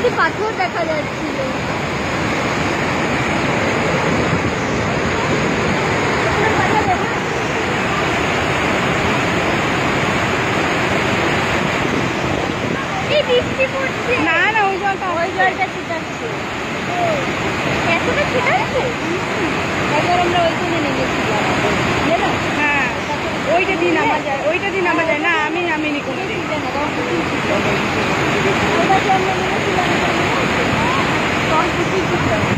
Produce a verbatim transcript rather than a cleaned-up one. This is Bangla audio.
একটু পাথর দেখা যাচ্ছিল। বৃষ্টি পড়ছে না না ওই জলটা ওই জলটা ঠিক আছে এতটা ঠিক আছে। একবার আমরা ওইখানে নেমেছিলাম। হ্যাঁ ওইটা দিয়ে নামা যায় ওইটা দিয়ে নামা যায় না আমি নামিনি কোনো দিন। ওটা যে আমরা নেমেছিলাম